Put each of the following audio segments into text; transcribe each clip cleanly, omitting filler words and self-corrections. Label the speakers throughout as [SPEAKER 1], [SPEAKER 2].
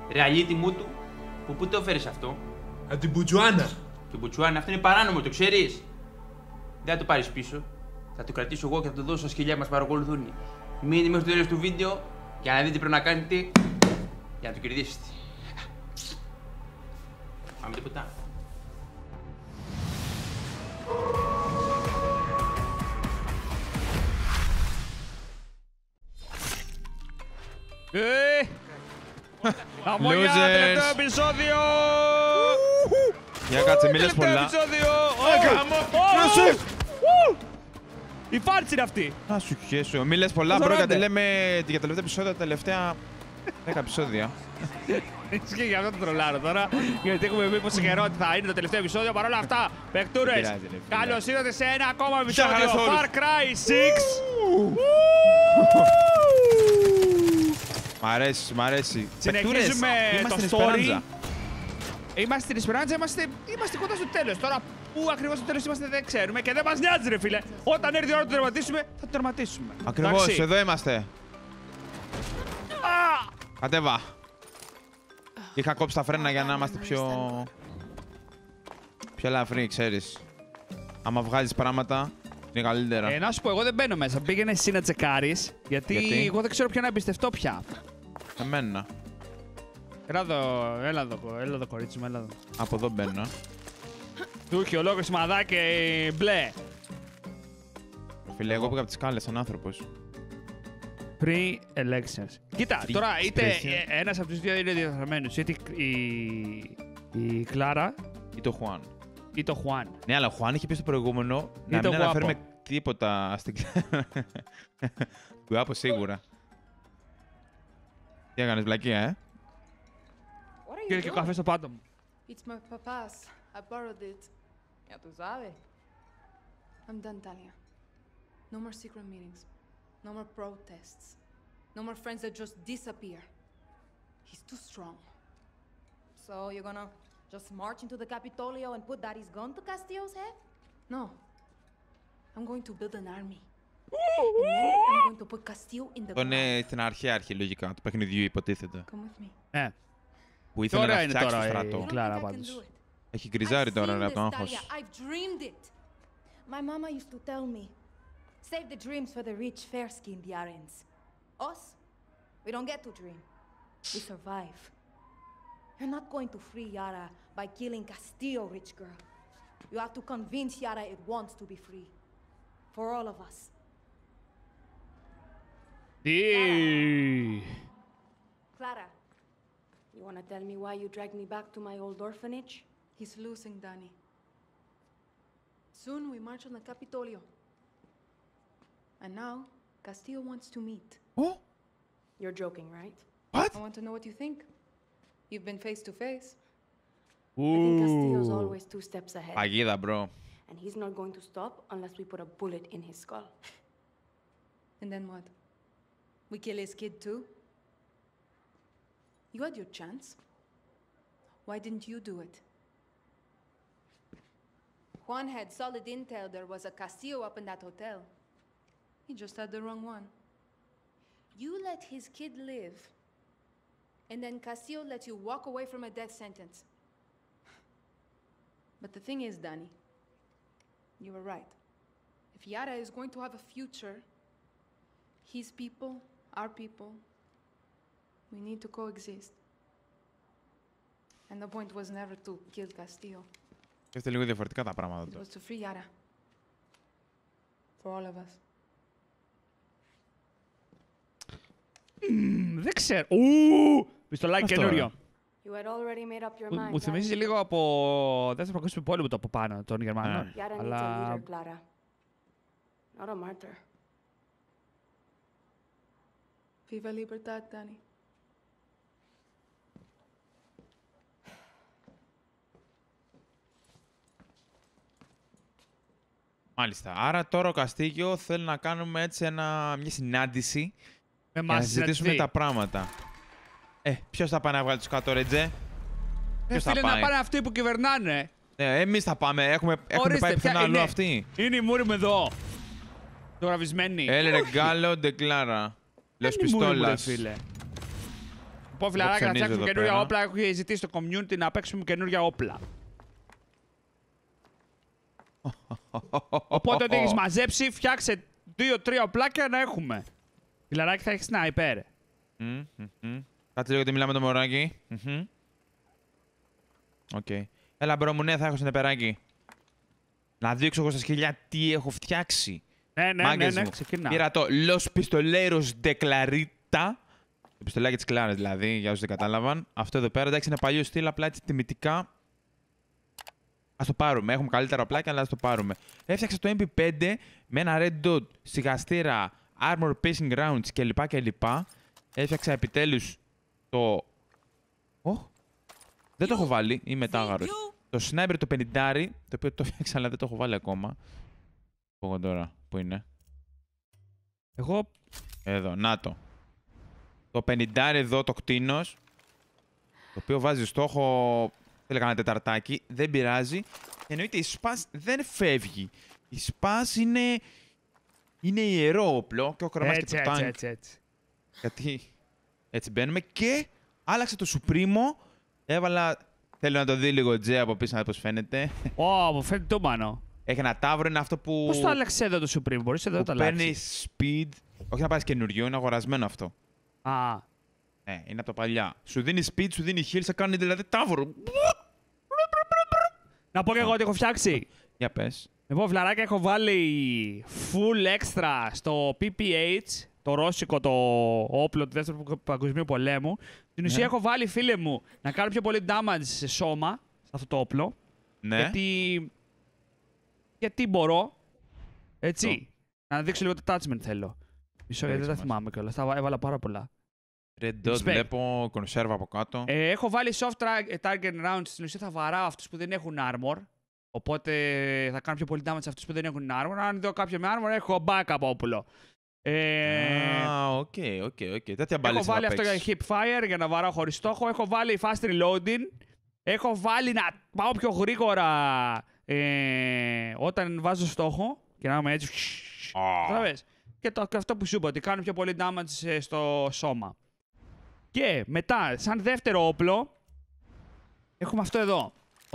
[SPEAKER 1] Ρε αλήτη μου του, πού το έφερες αυτό?
[SPEAKER 2] Από την Μπουτζουάνα.
[SPEAKER 1] Και Μπουτζουάνα, αυτό είναι παράνομο, το ξέρεις? Δεν θα το πάρεις πίσω. Θα το κρατήσω εγώ και θα το δώσω στα σκυλιά που μας παρακολουθούν. Μείνετε μέχρι το τέλος του βίντεο για να δείτε τι πρέπει να κάνετε για να το κερδίσετε. Πάμε τίποτα.
[SPEAKER 3] Αμμονιά, τελευταίο επεισόδιο!
[SPEAKER 4] Για κάτσε, μίλες πολλά.
[SPEAKER 3] Η φάρτση είναι αυτή!
[SPEAKER 4] Να σου χέσω. Μίλες πολλά, μπρο, γιατί λέμε για τελευταία επεισόδια, τα τελευταία 10 επεισόδια.
[SPEAKER 3] Ισχύει για αυτό το τρολάρω τώρα, γιατί έχουμε πει πόσο καιρό ότι θα είναι το τελευταίο επεισόδιο. Παρ' όλα αυτά, παικτούρες, καλώς ήρθατε σε ένα ακόμα επεισόδιο Far Cry 6.
[SPEAKER 4] Μ' αρέσει, μ' αρέσει.
[SPEAKER 3] Συνεχίζουμε το
[SPEAKER 4] στην
[SPEAKER 3] story.
[SPEAKER 4] Εσπεράντζα.
[SPEAKER 3] Είμαστε στην Εσπεράντζα, είμαστε κοντά στο τέλος. Τώρα πού ακριβώς στο τέλος είμαστε δεν ξέρουμε και δεν μας νοιάζει ρε φίλε. Όταν έρθει η ώρα να το τερματίσουμε, θα το τερματίσουμε.
[SPEAKER 4] Ακριβώς,
[SPEAKER 3] Εντάξει.
[SPEAKER 4] εδώ είμαστε. Κατέβα. Είχα κόψει τα φρένα για να είμαστε πιο ελαφρύ, ξέρεις. Άμα βγάζεις πράγματα, είναι καλύτερα.
[SPEAKER 3] Να σου πω, εγώ δεν μπαίνω μέσα. Πήγαινε εσύ να τσεκάρεις, γιατί εγώ δεν ξέρω ποιο να εμπιστευτώ πια.
[SPEAKER 4] Εμένα.
[SPEAKER 3] Έλα εδώ κορίτσι μου, έλα εδώ.
[SPEAKER 4] Από εδώ μπαίνω.
[SPEAKER 3] Του είχε ολόκληρο σημαδάκι μπλε.
[SPEAKER 4] Φίλε, εγώ πήγα από τις σκάλες σαν άνθρωπος.
[SPEAKER 3] Pre-elections. Κοίτα, τώρα είτε ένας από τους δύο είναι διαδεδομένος, είτε η Κλάρα
[SPEAKER 4] Ή το Χουάν.
[SPEAKER 3] ή το Χουάν.
[SPEAKER 4] Ναι, αλλά ο Χουάν είχε πει στο προηγούμενο να μην αναφέρουμε τίποτα στην Κλάρα. Γουάπο σίγουρα. Τι έκανες, βλακεία,
[SPEAKER 3] Κύριε και καφέ στο πάντο μου.
[SPEAKER 5] It's my papa's. I borrowed it. Ya tú sabes. I'm done, Tanya. No more secret meetings. No more protests. No more friends that just disappear. He's too strong.
[SPEAKER 6] So you're gonna just march into the Capitolio and put Daddy's gun to Castillo's head?
[SPEAKER 5] No. I'm going to build an army. And then I'm going to put Castillo in the
[SPEAKER 4] Αυτό
[SPEAKER 5] ground.
[SPEAKER 4] είναι στην αρχή λογικά του παιχνιδιού, υποτίθεται.
[SPEAKER 5] Come with me.
[SPEAKER 4] Που ήθελε να
[SPEAKER 3] Τώρα είναι
[SPEAKER 4] φτιάξει το
[SPEAKER 3] τώρα
[SPEAKER 4] στρατό.
[SPEAKER 3] η Κλάρα πάντως.
[SPEAKER 4] Έχει γκριζάρει τώρα, ρε,
[SPEAKER 6] I've
[SPEAKER 4] από το
[SPEAKER 6] seen this,
[SPEAKER 4] άγχος.
[SPEAKER 6] Dalia. I've dreamed it. My mama used to tell me, save the dreams for the rich, fair-skinned Yarens. Us, we don't get to dream. We survive. You're not going to free Yara by killing Castillo, rich girl. You have to convince Yara it wants to be free. For all of us.
[SPEAKER 3] Τι!
[SPEAKER 6] Clara, you want to tell me why you dragged me back to my old orphanage?
[SPEAKER 5] He's losing, Danny. Soon we march on the Capitolio. And now, Castillo wants to meet.
[SPEAKER 4] Oh,
[SPEAKER 6] You're joking, right?
[SPEAKER 4] what?
[SPEAKER 5] I want to know what you think. You've been face to face.
[SPEAKER 6] I think Castillo's always 2 steps ahead.
[SPEAKER 4] Παγίδα, bro.
[SPEAKER 6] And he's not going to stop unless we put a bullet in his skull.
[SPEAKER 5] And then what? We kill his kid too? You had your chance. Why didn't you do it?
[SPEAKER 6] Juan had solid intel there was a Castillo up in that hotel.
[SPEAKER 5] He just had the wrong one.
[SPEAKER 6] You let his kid live, and then Castillo let you walk away from a death sentence.
[SPEAKER 5] But the thing is, Danny, you were right. If Yara is going to have a future, his people, our people, we need to coexist. And the point was never to kill Castillo.
[SPEAKER 4] Είστε λίγο διαφορετικά τα πράγματα
[SPEAKER 5] It
[SPEAKER 4] τώρα.
[SPEAKER 5] was to free Yara. For all of us.
[SPEAKER 3] Δεν ξέρω. Πιστολάκι
[SPEAKER 4] Αυτό,
[SPEAKER 3] καινούριο.
[SPEAKER 6] You had already made up your mind.
[SPEAKER 3] Μου θυμίζει
[SPEAKER 6] right?
[SPEAKER 3] λίγο από Δεύτερο Παγκόσμιο Πόλεμο το από πάνω των Γερμανών.
[SPEAKER 6] Yara needs a
[SPEAKER 3] Αλλά
[SPEAKER 6] leader, Clara. Not a martyr.
[SPEAKER 5] Viva Libertad, Danny.
[SPEAKER 4] Μάλιστα. Άρα τώρα ο Καστίγιο θέλει να κάνουμε έτσι μια συνάντηση
[SPEAKER 3] με
[SPEAKER 4] για να
[SPEAKER 3] μας
[SPEAKER 4] συζητήσουμε τα πράγματα. Ποιος θα πάει να βγάλει τους κάτω, ρε Τζε? Ποιος θα
[SPEAKER 3] Φίλε, να
[SPEAKER 4] πάει?
[SPEAKER 3] πάνε αυτοί που κυβερνάνε.
[SPEAKER 4] Εμείς θα πάμε. Έχουμε
[SPEAKER 3] Ορίστε,
[SPEAKER 4] πάει
[SPEAKER 3] ποια
[SPEAKER 4] πουθενά αλλού
[SPEAKER 3] είναι?
[SPEAKER 4] αυτοί.
[SPEAKER 3] Είναι η μούρη μου εδώ. Το γραβισμένη.
[SPEAKER 4] Έλε ρε γκάλο ντε κλάρα. Λος
[SPEAKER 3] Είναι η μούρη μου, ρε
[SPEAKER 4] πιστόλας.
[SPEAKER 3] φίλε. πω φιλαράκια να φτιάξουμε καινούργια όπλα. Έχω ζητήσει το community να παίξουμε καινούργια όπλα. Οπότε ό,τι έχεις μαζέψει, φτιάξε 2-3 οπλάκια να έχουμε. Φιλαράκι θα έχεις sniper.
[SPEAKER 4] Κάτσε λίγο γιατί μιλάμε το μωράκι. Οκ. Έλα μπρο μου, ναι, θα έχω σνεπεράκι. Να δείξω εγώ στα σκυλιά τι έχω φτιάξει.
[SPEAKER 3] Ναι, ξεκινά.
[SPEAKER 4] Πήρα το Los Pistoleros de Clarita. Το πιστολάκι της Κλάρας δηλαδή, για όσους δεν κατάλαβαν. Αυτό εδώ πέρα, εντάξει, είναι παλιό στυλ, απλά έτσι τιμητικά. Ας το πάρουμε. Έχουμε καλύτερα πλάκια, αλλά ας το πάρουμε. Έφτιαξα το MP5 με ένα red dot, σιγαστήρα, armor piercing rounds κλπ. Έφτιαξα επιτέλους το... δεν το έχω βάλει, είμαι μετάγαρος. Το sniper το 50, το οποίο το έφτιαξα αλλά δεν το έχω βάλει ακόμα. Εγώ τώρα, πού είναι?
[SPEAKER 3] Εγώ...
[SPEAKER 4] Εδώ, να το. Το 50 εδώ το κτίνος, το οποίο βάζει στόχο... Θέλω ένα τεταρτάκι, δεν πειράζει. Εννοείται η σπάς δεν φεύγει. Η σπάς είναι ιερό όπλο και ο κρομάς και το τάγκ.
[SPEAKER 3] Έτσι.
[SPEAKER 4] Γιατί έτσι μπαίνουμε και άλλαξε το Σουπρίμο. Έβαλα, θέλω να το δει λίγο Τζέ από πίσω να δει πώς φαίνεται.
[SPEAKER 3] Μου φαίνεται το μάνο.
[SPEAKER 4] Έχει ένα τάβρο, είναι αυτό που...
[SPEAKER 3] Πώς το άλλαξε εδώ το Σουπρίμο, μπορείς εδώ να το αλλάξεις?
[SPEAKER 4] Παίρνει speed, όχι να πάρεις καινούριο, είναι αγορασμένο αυτό. Είναι από τα παλιά. Σου δίνει speed, σου δίνει heal, σε κάνει δηλαδή τάβρο.
[SPEAKER 3] Να πω και εγώ ότι έχω φτιάξει.
[SPEAKER 4] Για πες.
[SPEAKER 3] Λοιπόν, φιλαράκια, έχω βάλει full extra στο PPH, το ρώσικο το όπλο του δεύτερου παγκοσμίου πολέμου. Στην ουσία έχω βάλει, φίλε μου, να κάνω πιο πολύ damage σε σώμα, σε αυτό το όπλο.
[SPEAKER 4] Ναι.
[SPEAKER 3] Γιατί μπορώ. Έτσι. Να δείξω λίγο το attachment θέλω. Μισό, γιατί δεν τα θυμάμαι κιόλας. Τα έβαλα πάρα πολλά.
[SPEAKER 4] Red dot, βλέπω, κονσέρβα από κάτω.
[SPEAKER 3] Έχω βάλει soft target rounds, στην ουσία θα βαράω αυτούς που δεν έχουν armor. Οπότε θα κάνω πιο πολύ damage σε αυτούς που δεν έχουν armor. Αν δω κάποιο με armor, έχω backup όπλο.
[SPEAKER 4] Οκ. Τέτοια μπάλες.
[SPEAKER 3] Έχω βάλει αυτό για hip fire για να βαράω χωρίς στόχο. Έχω βάλει fast reloading. Έχω βάλει να πάω πιο γρήγορα όταν βάζω στόχο. Και να είμαι έτσι. Και αυτό που σου είπα, ότι κάνω πιο πολύ damage στο σώμα. Και μετά, σαν δεύτερο όπλο, έχουμε αυτό εδώ.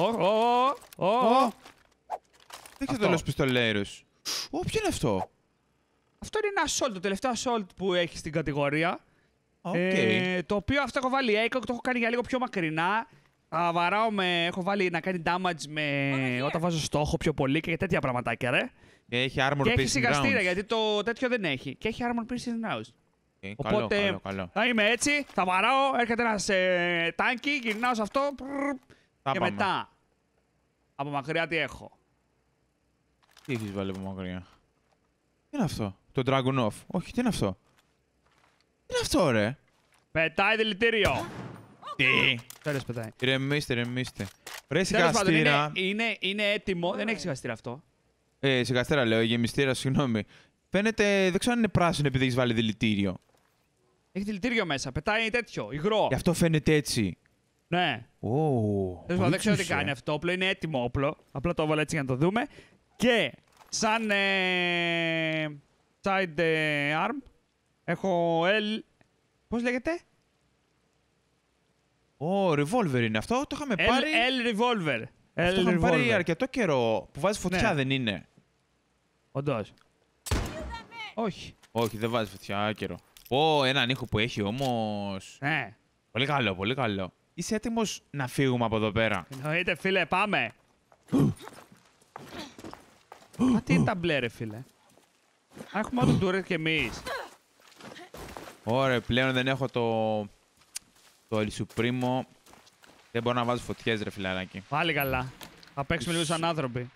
[SPEAKER 4] Δείξτε το Los Pistoleros. Ποιο είναι αυτό?
[SPEAKER 3] Αυτό είναι ένα assault, το τελευταίο assault που έχει στην κατηγορία. Το οποίο αυτό έχω βάλει ACOG, το έχω κάνει για λίγο πιο μακρινά. Βαράω έχω βάλει να κάνει damage όταν βάζω στόχο πιο πολύ και τέτοια πραγματάκια, ρε.
[SPEAKER 4] Και έχει armor piercing rounds.
[SPEAKER 3] Και έχει σιγαστήρα, γιατί το τέτοιο δεν έχει. Και έχει armor piercing rounds. Οπότε
[SPEAKER 4] καλό.
[SPEAKER 3] θα είμαι έτσι, θα βαράω, έρχεται ένας τάνκι, γυρνάω σε αυτό και μετά από μακριά τι έχω.
[SPEAKER 4] Τι έχεις βάλει από μακριά? Τι είναι αυτό? Το Dragon Off. Όχι, τι είναι αυτό? Τι είναι αυτό, ρε?
[SPEAKER 3] Πετάει δηλητήριο.
[SPEAKER 4] Τι?
[SPEAKER 3] Τέλος πετάει.
[SPEAKER 4] Ηρεμήστε. Ρε σιγαστήρα.
[SPEAKER 3] Είναι έτοιμο, δεν έχει σιγαστήρα αυτό.
[SPEAKER 4] Σιγαστήρα λέω, γεμιστήρα, συγγνώμη. Φαίνεται, δεν ξέρω αν είναι πράσινο επειδή έχεις βάλει δηλητήριο.
[SPEAKER 3] Έχει δηλητήριο μέσα, πετάει τέτοιο, υγρό.
[SPEAKER 4] Γι' αυτό φαίνεται έτσι.
[SPEAKER 3] Ναι. Δεν ξέρω τι κάνει αυτό το όπλο, είναι έτοιμο όπλο. Απλά το έβαλα έτσι για να το δούμε. Και σαν side arm έχω L... Πώς λέγεται?
[SPEAKER 4] Revolver είναι αυτό, το είχαμε πάρει...
[SPEAKER 3] L revolver.
[SPEAKER 4] Αυτό είχαμε πάρει αρκετό καιρό, που βάζει φωτιά, δεν είναι?
[SPEAKER 3] Όντως. Όχι.
[SPEAKER 4] Όχι, δεν βάζει φωτιά, άκυρο. Έναν ήχο που έχει όμως. Πολύ καλό, πολύ καλό. Είσαι έτοιμος να φύγουμε από εδώ πέρα?
[SPEAKER 3] Εννοείται, φίλε, πάμε. Τι είναι τα μπλε, ρε φίλε? Έχουμε άλλο turret κι εμείς.
[SPEAKER 4] Ωραία, πλέον δεν έχω το El Supremo. Δεν μπορώ να βάζω φωτιές, ρε φιλαράκι.
[SPEAKER 3] Πάλι καλά. Θα παίξουμε λίγο σαν άνθρωποι.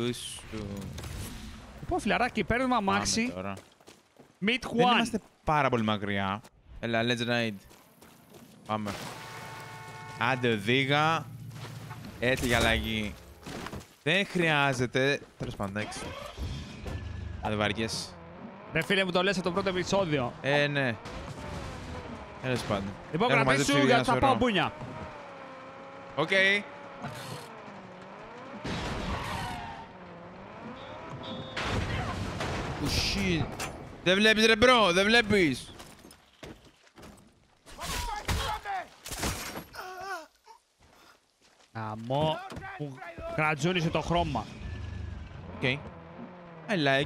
[SPEAKER 3] Λοιπόν, φιλαράκι, παίρνουμε αμάξι. Meet one.
[SPEAKER 4] Δεν είμαστε πάρα πολύ μακριά. Έλα, let's ride. Πάμε. Άντε, οδήγα. Έτσι για αλλαγή. Δεν χρειάζεται. Τέλος πάντων, εντάξει. Άντε, βαριές.
[SPEAKER 3] Ρε φίλε μου, το λες από το πρώτο επεισόδιο.
[SPEAKER 4] Ναι. Τέλος πάντων.
[SPEAKER 3] Λοιπόν, κρατήσου γιατί θα πάω μπούνια.
[SPEAKER 4] Οκ. Shit. Δεν βλέπεις, ρε μπρο, δεν βλέπεις.
[SPEAKER 3] Αμό που κρατζούνισε το χρώμα.
[SPEAKER 4] Οκ. I like.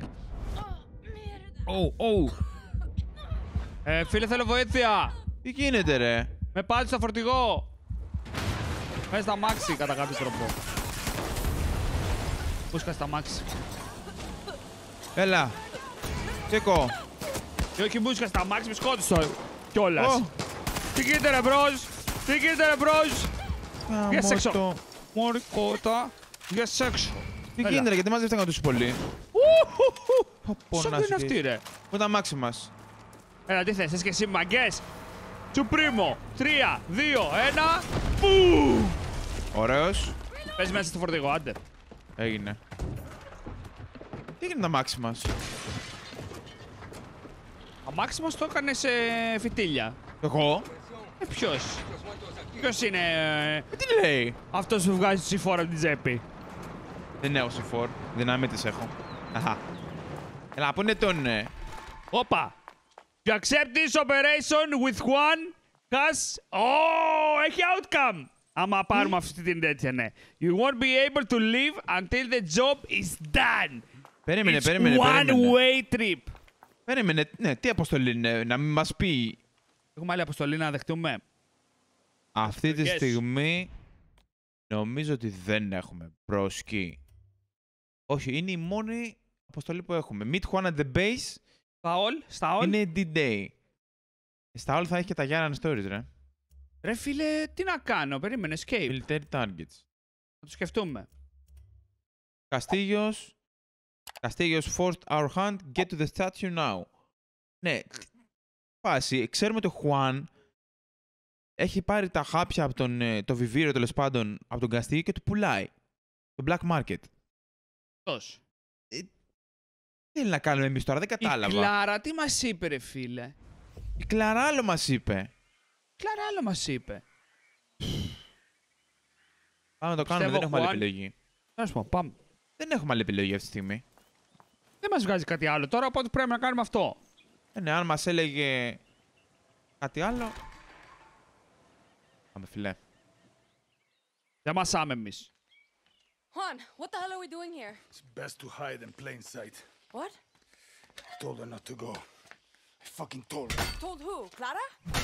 [SPEAKER 4] Oh.
[SPEAKER 3] Φίλε, θέλω βοήθεια.
[SPEAKER 4] Τι γίνεται, ρε.
[SPEAKER 3] Με πάτησε στο φορτηγό. Μέσα στα μάξι κατά κάποιο τρόπο. Πούσκα στα μάξι.
[SPEAKER 4] Έλα. Τσεκώ.
[SPEAKER 3] Και όχι μπούσκα στα μάξι, με σκότωσε κιόλας. Τι γίνεται ρε μπρος. Τι γίνεται ρε μπρος. Βγες έξω. Μωρή κότα. Βγες έξω.
[SPEAKER 4] Τι γίνεται, ρε, γιατί μαζεύτηκαν τόσο πολύ.
[SPEAKER 3] Σοκ είναι αυτή ρε.
[SPEAKER 4] Πού ήταν αμάξι μας.
[SPEAKER 3] Έλα, τι θες, θες και εσύ μαγκές. Τσουπρίμο. 3, 2, 1. Πού!
[SPEAKER 4] Ωραίος.
[SPEAKER 3] Πες μέσα στο φορτηγό, άντε.
[SPEAKER 4] Έγινε. Τι έγινε το αμάξι μας.
[SPEAKER 3] Αμάξι μας το έκανε σε φυτίλια.
[SPEAKER 4] Εγώ.
[SPEAKER 3] Ποιος. Ποιος είναι
[SPEAKER 4] Τι λέει.
[SPEAKER 3] αυτός που βγάζει τη φόρα από την τσέπη.
[SPEAKER 4] Δεν έχω C4. Δυναμίτες έχω. Αχα. Έλα, πού είναι τον.
[SPEAKER 3] Όπα. To accept this operation with one has... έχει outcome. Άμα πάρουμε αυτή την τέτοια, ναι. You won't be able to leave until the job is done.
[SPEAKER 4] Περίμενε,
[SPEAKER 3] It's
[SPEAKER 4] περίμενε.
[SPEAKER 3] one-way trip.
[SPEAKER 4] Περίμενε, ναι, τι αποστολή είναι, να μην μας πει.
[SPEAKER 3] Έχουμε άλλη αποστολή να δεχτούμε.
[SPEAKER 4] Αυτή τη
[SPEAKER 3] Yes.
[SPEAKER 4] στιγμή νομίζω ότι δεν έχουμε πρόσκη. Όχι, είναι η μόνη αποστολή που έχουμε. Meet Juan at the base
[SPEAKER 3] Στα all.
[SPEAKER 4] είναι D-Day. Στα all θα έχει και τα Γιάνναν Stories, ρε.
[SPEAKER 3] Ρε φίλε, τι να κάνω, περίμενε, escape.
[SPEAKER 4] Military targets.
[SPEAKER 3] Να το σκεφτούμε.
[SPEAKER 4] Castillos forced our hand. Get to the statue now. Ναι, φάση. Ξέρουμε ότι ο Juan έχει πάρει τα χάπια από το βιβίριο, τέλος πάντων, από τον Castillo και του πουλάει. Το black market.
[SPEAKER 3] Πώς.
[SPEAKER 4] Τι θέλει να κάνουμε εμείς τώρα, δεν κατάλαβα.
[SPEAKER 3] Η Κλάρα τι μας είπε ρε φίλε.
[SPEAKER 4] Η Κλάρα άλλο μας είπε.
[SPEAKER 3] Κλάρα άλλο μας είπε.
[SPEAKER 4] Πάμε να το κάνουμε, δεν έχουμε άλλη επιλογή.
[SPEAKER 3] Να σου πω, πάμε.
[SPEAKER 4] Δεν έχουμε άλλη επιλογή αυτή τη στιγμή.
[SPEAKER 3] Δεν μας βγάζει κάτι άλλο τώρα, οπότε πρέπει να κάνουμε αυτό.
[SPEAKER 4] Ναι, αν μας έλεγε κάτι άλλο... Πάμε, φιλέ.
[SPEAKER 3] Δεν μασάμε εμείς.
[SPEAKER 2] Juan, what the hell are we doing here?
[SPEAKER 7] It's best to hide in plain sight.
[SPEAKER 2] What?
[SPEAKER 7] I told her not to go. I fucking told her.
[SPEAKER 2] Told who? Clara?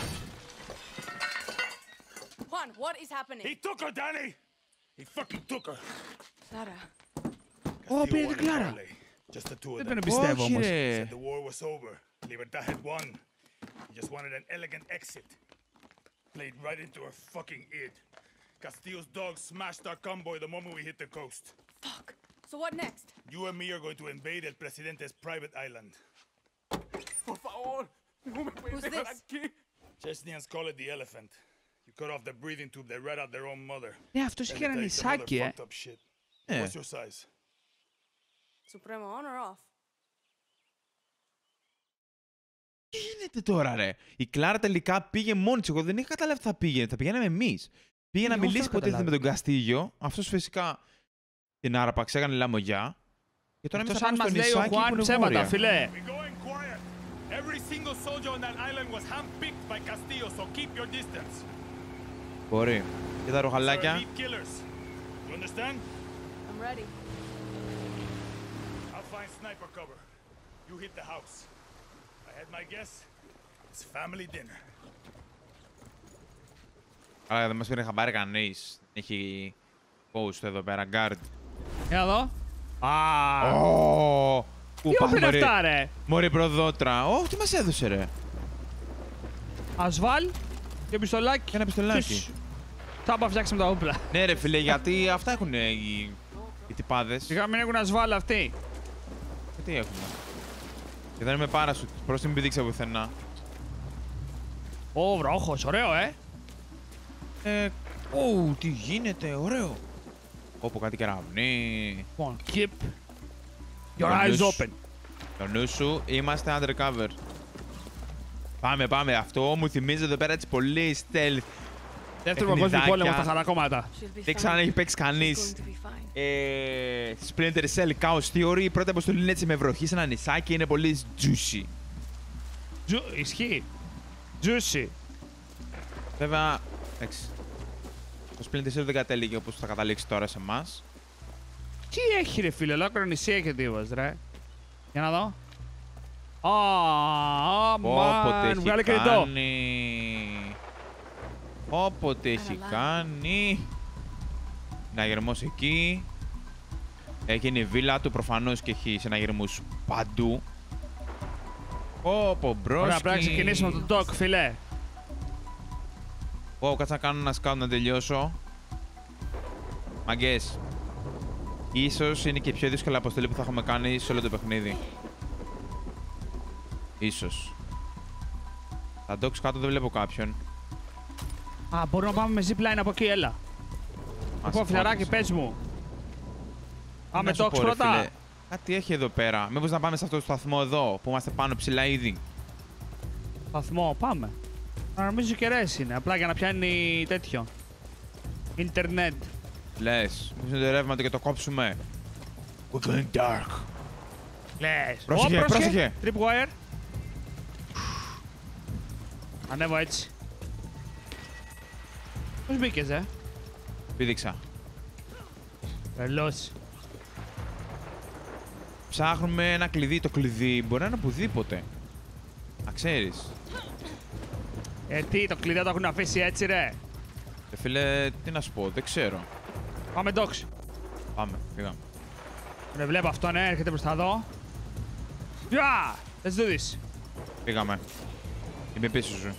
[SPEAKER 2] Juan, what is happening?
[SPEAKER 7] He took her, Danny! He fucking took her.
[SPEAKER 2] Clara.
[SPEAKER 3] Ω, πήρε την
[SPEAKER 7] wanted
[SPEAKER 3] Κλάρα.
[SPEAKER 7] Marley. Just the two of
[SPEAKER 3] Δεν
[SPEAKER 7] them.
[SPEAKER 3] τον εμπιστεύω
[SPEAKER 4] Όχι,
[SPEAKER 3] όμως.
[SPEAKER 4] ρε.
[SPEAKER 7] Said the war was over. Libertad had won. He just wanted an elegant exit. Played right into her fucking id. Castillo's dogs smashed our convoy the moment we hit the coast.
[SPEAKER 2] Fuck. So what next?
[SPEAKER 7] You and me are going to invade El Presidente's private island.
[SPEAKER 8] Por favor, no me puedes
[SPEAKER 2] Who's
[SPEAKER 8] dejar
[SPEAKER 2] this?
[SPEAKER 8] aquí.
[SPEAKER 7] Chesnians call it the elephant. You cut off the breathing tube, they rat out their own mother.
[SPEAKER 3] Ναι, αυτός
[SPEAKER 7] Then
[SPEAKER 3] είχε
[SPEAKER 7] they
[SPEAKER 3] ένα
[SPEAKER 7] tell you some other
[SPEAKER 3] νησάκι,
[SPEAKER 7] fucked up shit. What's your size?
[SPEAKER 2] Supremo on or off?
[SPEAKER 4] Τι γίνεται τώρα, ρε. Η Κλάρα τελικά πήγε μόνη της. Εγώ δεν είχα καταλάβει ότι θα πήγαινε. Θα πηγαίναμε εμείς. Πήγε να
[SPEAKER 3] Εγώ
[SPEAKER 4] μιλήσει
[SPEAKER 3] αυτό
[SPEAKER 4] υποτίθεται με τον
[SPEAKER 3] καταλάβει.
[SPEAKER 4] Καστίγιο. Αυτός φυσικά την άραπαξε, έκανε λαμογιά. Και τώρα εμείς
[SPEAKER 3] Αυτός
[SPEAKER 4] θα
[SPEAKER 3] αν
[SPEAKER 4] πάμε
[SPEAKER 3] μας
[SPEAKER 4] στο
[SPEAKER 3] λέει ο
[SPEAKER 4] νησάκι που
[SPEAKER 3] Χουάν
[SPEAKER 4] είναι
[SPEAKER 3] ψέματα,
[SPEAKER 4] βόρεια.
[SPEAKER 3] φίλε.
[SPEAKER 7] We're going quiet. Every single soldier on that island was handpicked by Castillo, so keep your distance.
[SPEAKER 4] Μπορεί. Και τα
[SPEAKER 7] They're
[SPEAKER 4] ροχαλάκια.
[SPEAKER 7] elite killers. You understand?
[SPEAKER 2] I'm ready.
[SPEAKER 7] I'll find sniper cover. You hit the house. I had my guess. It's family dinner.
[SPEAKER 4] Αλλά δεν μας πήρε χαμπάρι κανείς. Έχει post εδώ πέρα, guard.
[SPEAKER 3] Για εδώ. Α,
[SPEAKER 4] Ω,
[SPEAKER 3] τι
[SPEAKER 4] πού πας,
[SPEAKER 3] όπλα είναι
[SPEAKER 4] μωρή.
[SPEAKER 3] αυτά ρε.
[SPEAKER 4] Μωρή προδότρα. Ω, τι μας έδωσε, ρε.
[SPEAKER 3] Ασβάλ και πιστολάκι.
[SPEAKER 4] Και ένα πιστολάκι.
[SPEAKER 3] Τις. Θα πάμε φτιάξουμε τα όπλα.
[SPEAKER 4] Ναι, ρε φίλε, γιατί αυτά έχουν οι τυπάδες.
[SPEAKER 3] Σιγά μην έχουν ασβάλ αυτοί.
[SPEAKER 4] Και τι έχουμε. Και δεν είμαι πάρασου. Προς την πηδήξα πουθενά.
[SPEAKER 3] Ω, βρόχος, ωραίο,
[SPEAKER 4] Ω, τι γίνεται, ωραίο. Όπου κάτι κεραυνί.
[SPEAKER 3] Λοιπόν, keep your
[SPEAKER 4] Το
[SPEAKER 3] eyes
[SPEAKER 4] νου σου.
[SPEAKER 3] open.
[SPEAKER 4] Το νου σου, είμαστε undercover. Πάμε, πάμε. Αυτό μου θυμίζει εδώ πέρα τις πολύ stealth.
[SPEAKER 3] Δεύτερο παγκόσμιο
[SPEAKER 4] Παιχνιδάκια.
[SPEAKER 3] πόλεμο στα χαρακόμματα.
[SPEAKER 2] She'll be
[SPEAKER 4] Δεν ξανά έχει
[SPEAKER 2] fine.
[SPEAKER 4] παίξει
[SPEAKER 2] She's
[SPEAKER 4] κανείς.
[SPEAKER 2] going to be fine.
[SPEAKER 4] Splinter Cell Chaos Theory. Η πρώτη αποστολή είναι έτσι με βροχή σε ένα νησάκι. Είναι πολύ juicy.
[SPEAKER 3] Ισχύει. Juicy.
[SPEAKER 4] Βέβαια, εντάξει. Το Splinter Cell δεν κατέληγε όπως θα καταλήξει τώρα σε εμάς.
[SPEAKER 3] Τι έχει ρε φίλε, ολόκληρο νησί έχει ο τύπος ρε. Για να δω.
[SPEAKER 4] Όποτε
[SPEAKER 3] Βγάλε
[SPEAKER 4] έχει
[SPEAKER 3] κριτό.
[SPEAKER 4] κάνει. Όποτε έχει κάνει. Συναγερμός εκεί. Έγινε η βίλα του, προφανώς και έχει συναγερμούς παντού. Όπο μπρόσκι.
[SPEAKER 3] Ωραία, πρέπει να ξεκινήσουμε από το dock, φίλε.
[SPEAKER 4] Κάτσα να κάνω ένα scout να τελειώσω. Μαγκές. Ίσως είναι και η πιο δύσκολη αποστολή που θα έχουμε κάνει σε όλο το παιχνίδι. Ίσως. Τα docks κάτω δεν βλέπω κάποιον.
[SPEAKER 3] Α, μπορούμε να πάμε με zipline από εκεί, έλα. Λοιπόν, φιλαράκι, πες μου. Πάμε
[SPEAKER 4] Να σου
[SPEAKER 3] docks
[SPEAKER 4] πω, ρε
[SPEAKER 3] πρώτα.
[SPEAKER 4] φίλε, κάτι έχει εδώ πέρα. Μήπως να πάμε σε αυτό το σταθμό εδώ που είμαστε πάνω ψηλά ήδη.
[SPEAKER 3] Σταθμό, πάμε. Νομίζω κεραίες είναι, απλά για να πιάνει τέτοιο. Ιντερνετ.
[SPEAKER 4] Λες, μήπως είναι το ρεύμα και το κόψουμε. We're going dark.
[SPEAKER 3] Λες.
[SPEAKER 4] Πρόσεχε,
[SPEAKER 3] Ω,
[SPEAKER 4] πρόσεχε.
[SPEAKER 3] Tripwire. Ανέβω έτσι. Πώς μπήκες,
[SPEAKER 4] Πήδηξα.
[SPEAKER 3] Τρελός.
[SPEAKER 4] Ψάχνουμε ένα κλειδί. Το κλειδί μπορεί να είναι οπουδήποτε. Να ξέρεις.
[SPEAKER 3] Τι, το κλειδί το έχουν αφήσει έτσι, ρε.
[SPEAKER 4] Φίλε, τι να σου πω, δεν ξέρω.
[SPEAKER 3] Πάμε docks.
[SPEAKER 4] Πάμε, πήγαμε.
[SPEAKER 3] Δεν βλέπω αυτό, ναι, έρχεται προς τα εδώ. Yeah! Let's do this.
[SPEAKER 4] Πήγαμε. Είμαι πίσω σου.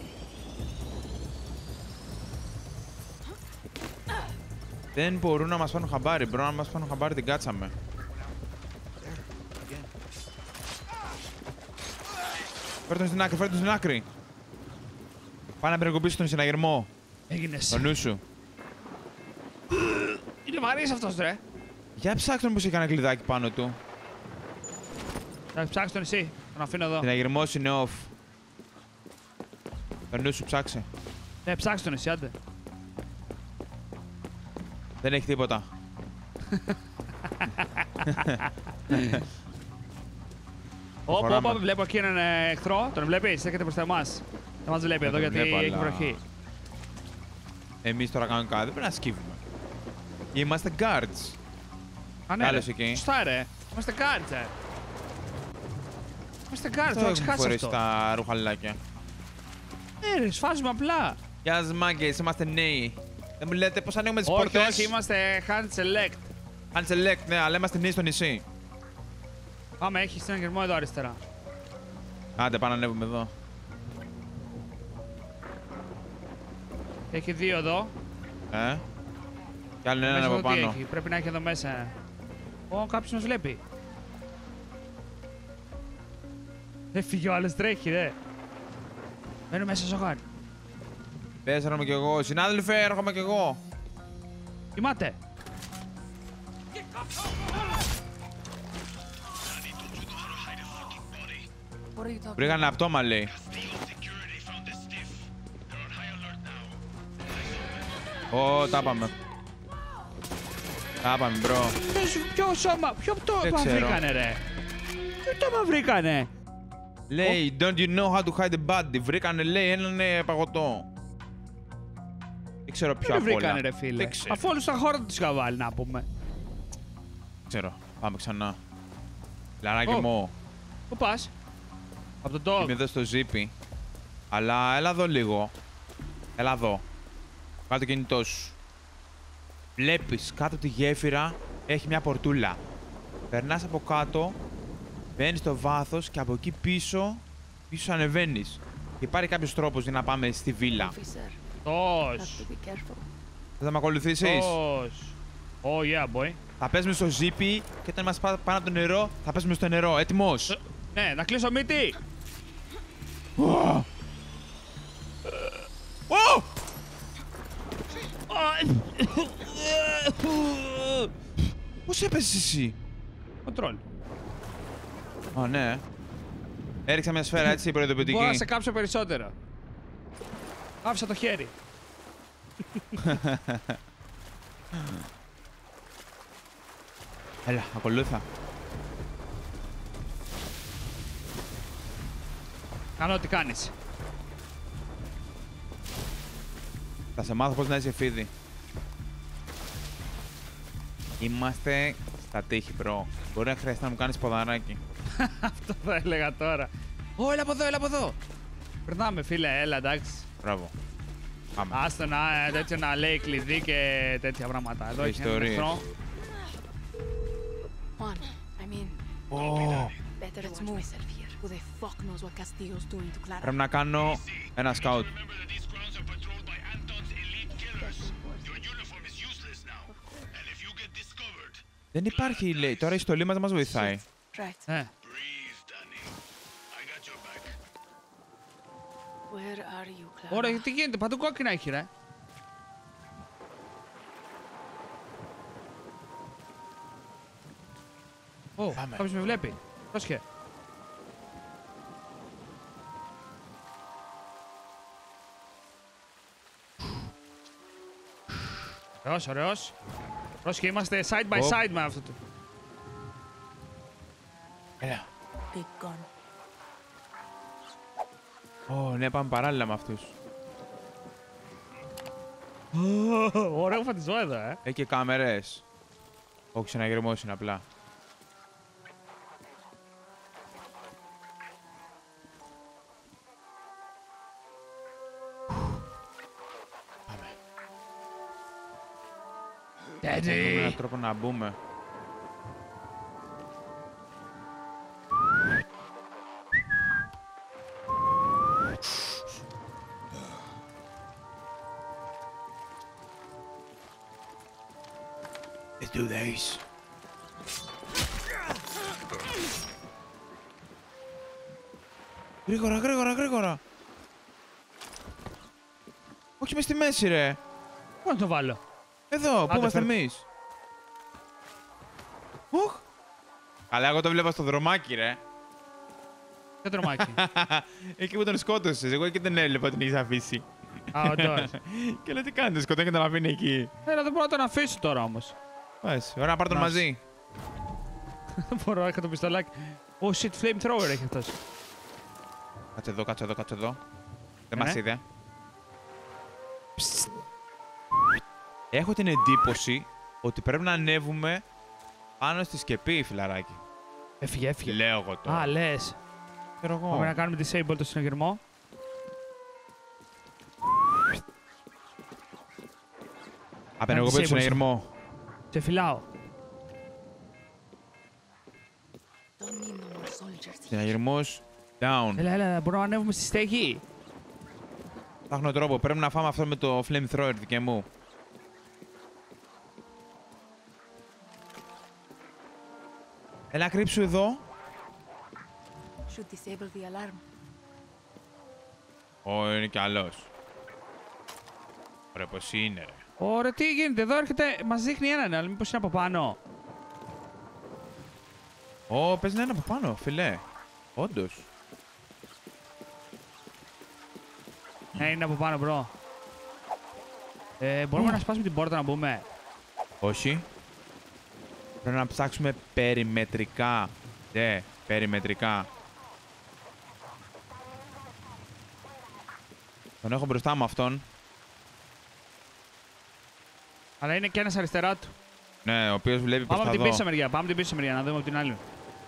[SPEAKER 4] Δεν μπορούν να μας πάρουν χαμπάρι. Μπορούν να μας πάρουν χαμπάρι, την κάτσαμε. Φέρ' τον στην άκρη, φέρ' τον στην άκρη. Πάει να περικοπήσει τον συναγερμό.
[SPEAKER 3] Έγινες.
[SPEAKER 4] Το νου σου.
[SPEAKER 3] Είναι βαρύς αυτός, ρε.
[SPEAKER 4] Για ψάξτε πως έχει ένα κλειδάκι πάνω του.
[SPEAKER 3] Θα ψάξεις τον εσύ. Τον αφήνω εδώ.
[SPEAKER 4] Συναγερμός είναι off. Το νου σου ψάξε.
[SPEAKER 3] Ναι, ψάξεις τον εσύ, άντε.
[SPEAKER 4] Δεν έχει τίποτα.
[SPEAKER 3] Όπα, βλέπω εκεί έναν εχθρό. Τον βλέπεις, έρχεται προς τα εμάς. Δεν μας βλέπει εδώ
[SPEAKER 4] τον
[SPEAKER 3] γιατί
[SPEAKER 4] βλέπω,
[SPEAKER 3] έχει
[SPEAKER 4] αλλά-
[SPEAKER 3] βροχή.
[SPEAKER 4] Εμείς τώρα κανονικά δεν πρέπει να σκύβουμε. Είμαστε guards.
[SPEAKER 3] Α, ναι,
[SPEAKER 4] Άλλος
[SPEAKER 3] ρε.
[SPEAKER 4] εκεί.
[SPEAKER 3] Σωστά, ρε. Είμαστε guards, Είμαστε guards,
[SPEAKER 4] Αυτό
[SPEAKER 3] το
[SPEAKER 4] έχουμε
[SPEAKER 3] ξεχάσει
[SPEAKER 4] φορέσει
[SPEAKER 3] αυτό.
[SPEAKER 4] τα ρουχαλάκια.
[SPEAKER 3] Ναι, ρε, σφάζουμε απλά.
[SPEAKER 4] Γεια σας μάγκες, είμαστε νέοι. Δεν μου λέτε πώς ανοίγουμε τις
[SPEAKER 3] Όχι,
[SPEAKER 4] πόρτες.
[SPEAKER 3] όχι, είμαστε hand select.
[SPEAKER 4] Αν select, ναι, αλλά είμαστε νέοι στο νησί.
[SPEAKER 3] Πάμε, έχει συναγερμό εδώ αριστερά.
[SPEAKER 4] Άντε, πάμε να ανέβουμε εδώ.
[SPEAKER 3] Έχει δύο εδώ.
[SPEAKER 4] Κι άλλο έναν
[SPEAKER 3] Μέσα
[SPEAKER 4] από
[SPEAKER 3] εδώ τι
[SPEAKER 4] πάνω.
[SPEAKER 3] έχει, πρέπει να έχει εδώ μέσα. Ω, κάποιος μας βλέπει. Έφυγε ο άλλος, τρέχει, ρε. Μένω μέσα, Ζωχάν.
[SPEAKER 4] Πες, έρχομαι κι εγώ. Συνάδελφε, έρχομαι κι εγώ.
[SPEAKER 3] Κοιμάται.
[SPEAKER 2] What are you talking
[SPEAKER 4] Βρήκανε ένα πτώμα, λέει. Ω, τα πάμε. Τα πάμε, μπρο.
[SPEAKER 3] Ποιο σώμα, ποιο πτώμα
[SPEAKER 4] Δεν ξέρω.
[SPEAKER 3] βρήκανε, ρε. Ποιο πτώμα βρήκανε.
[SPEAKER 4] Λέει, don't you know how to hide a body. Βρήκανε, λέει, έναν παγωτό. Δεν ξέρω ποιο
[SPEAKER 3] Δεν
[SPEAKER 4] απ' όλα.
[SPEAKER 3] βρήκανε, ρε φίλε.
[SPEAKER 4] Δεν ξέρω.
[SPEAKER 3] Αφού όλους στα χώρα τους είχα βάλει, να πούμε.
[SPEAKER 4] Ξέρω. Πάμε ξανά. Λαράκι
[SPEAKER 3] Ω.
[SPEAKER 4] μου.
[SPEAKER 3] Πού πας. Από τον
[SPEAKER 4] Είμαι
[SPEAKER 3] dog.
[SPEAKER 4] εδώ στο ζήπι. Αλλά έλα εδώ λίγο. Έλα εδώ. Κάτω το κινητό σου. Βλέπεις κάτω από τη γέφυρα έχει μια πορτούλα. Περνάς από κάτω, μπαίνεις στο βάθος και από εκεί πίσω ανεβαίνεις. Και υπάρχει κάποιος τρόπος για να πάμε στη βίλα.
[SPEAKER 2] Officer,
[SPEAKER 3] Τος.
[SPEAKER 2] have to be careful.
[SPEAKER 4] Θες να με ακολουθήσεις?
[SPEAKER 3] Τος. Oh yeah, boy.
[SPEAKER 4] Θα πέσουμε στο ζήπι και όταν μας πάνω από το νερό θα πέσουμε στο νερό. Έτοιμος?
[SPEAKER 3] Ναι, να κλείσω μύτη.
[SPEAKER 4] Πώς έπεσες εσύ?
[SPEAKER 3] Κοντρόλ.
[SPEAKER 4] Α, ναι. Έριξα μια σφαίρα έτσι προειδοποιητική.
[SPEAKER 3] Μπορώ να σε κάψω περισσότερο. Άφησα το χέρι.
[SPEAKER 4] Έλα, ακολούθα.
[SPEAKER 3] Κάνω ό,τι κάνεις.
[SPEAKER 4] Θα σε μάθω πώς να είσαι φίδι. Είμαστε στα τείχη, bro. Μπορεί να χρειαστεί να μου κάνεις ποδαράκι.
[SPEAKER 3] Αυτό θα έλεγα τώρα. Ω, έλα από εδώ, έλα από εδώ. Περνάμε, φίλε, έλα, εντάξει.
[SPEAKER 4] Μπράβο. Πάμε.
[SPEAKER 3] Άστο να λέει κλειδί και τέτοια πράγματα. Εδώ έχει ένα εχθρό.
[SPEAKER 2] Juan, I mean,
[SPEAKER 4] Oh.
[SPEAKER 2] better watch myself here. Who the fuck knows what Castillo's doing to Clara?
[SPEAKER 4] Πρέπει να κάνω ένα scout. Δεν υπάρχει, λέει. Τώρα η στολή μας δεν μας βοηθάει.
[SPEAKER 2] Right. Where are you, Clara?
[SPEAKER 3] Ωραία, τι γίνεται, παντού κόκκινα έχει, ρε. Ω, κάποιος με βλέπει. Πρόσχε. Ωραίος, ωραίος. Πρόσχε, είμαστε side by side με αυτό το.
[SPEAKER 4] Έλα.
[SPEAKER 2] Big gun.
[SPEAKER 4] Ω, ναι, πάμε παράλληλα με αυτούς.
[SPEAKER 3] Ωραίο φαντιζό εδώ,
[SPEAKER 4] Έχει και κάμερες. Όχι, συναγερμός είναι απλά. Έχουμε έναν τρόπο να μπούμε. Let's do this. Γρήγορα, γρήγορα, γρήγορα. Όχι μες στη μέση, ρε.
[SPEAKER 3] Πού να το βάλω.
[SPEAKER 4] Εδώ, πού είμαστε
[SPEAKER 3] φέρ.
[SPEAKER 4] εμείς. Οχ. Καλά, εγώ το βλέπα στο δρομάκι, ρε.
[SPEAKER 3] Τι τρομάκι.
[SPEAKER 4] Εκεί που τον σκότωσες, εγώ εκεί δεν έβλεπα την έχεις αφήσει.
[SPEAKER 3] Α, όντως.
[SPEAKER 4] Και λέω τι κάνετε, σκοτώνει και τον αφήνει εκεί.
[SPEAKER 3] Έλα, δεν μπορώ να τον αφήσω τώρα όμως.
[SPEAKER 4] Πες, ωραία, πάρ' τον
[SPEAKER 3] Να
[SPEAKER 4] μαζί.
[SPEAKER 3] Δεν μπορώ, έχω το πιστολάκι. Oh shit, flamethrower έχει αυτός.
[SPEAKER 4] Κάτσε εδώ, κάτσε εδώ, κάτσε εδώ. Δεν
[SPEAKER 3] Ναι.
[SPEAKER 4] μας είδε. Ψστ. Έχω την εντύπωση ότι πρέπει να ανέβουμε πάνω στη σκεπή, φιλαράκι.
[SPEAKER 3] Έφυγε, έφυγε.
[SPEAKER 4] Λέω εγώ τώρα.
[SPEAKER 3] Α, λες.
[SPEAKER 4] Ξέρω εγώ.
[SPEAKER 3] Πάμε να κάνουμε disable το συναγερμό.
[SPEAKER 4] Απενεργοποιώ το συναγερμό.
[SPEAKER 3] Σε φυλάω.
[SPEAKER 2] Don't need no more soldiers.
[SPEAKER 4] Συναγερμός down.
[SPEAKER 3] Έλα, έλα, μπορούμε να ανέβουμε στη στέγη.
[SPEAKER 4] Ψάχνω τρόπο. Πρέπει να φάμε αυτό με το flamethrower δικαί μου. Έλα, κρύψου εδώ.
[SPEAKER 2] Should disable the alarm.
[SPEAKER 4] Ω, είναι κι άλλος. Ωραία, πως είναι, ρε.
[SPEAKER 3] Ωραία, τι γίνεται, εδώ έρχεται, μας δείχνει έναν, αλλά μήπως είναι από πάνω.
[SPEAKER 4] Ω, παίζει να είναι από πάνω, φιλέ. Όντως.
[SPEAKER 3] Ναι, είναι από πάνω, μπρο. Μπορούμε να σπάσουμε την πόρτα να μπούμε.
[SPEAKER 4] Όχι. Πρέπει να ψάξουμε περιμετρικά. Ναι, περιμετρικά. Τον έχω μπροστά μου αυτόν.
[SPEAKER 3] Αλλά είναι και ένας αριστερά του.
[SPEAKER 4] Ναι, ο οποίος βλέπει προς
[SPEAKER 3] Πάμε
[SPEAKER 4] τα
[SPEAKER 3] από την πίσω
[SPEAKER 4] δω.
[SPEAKER 3] μεριά, πάμε την πίσω μεριά, να δούμε από την άλλη.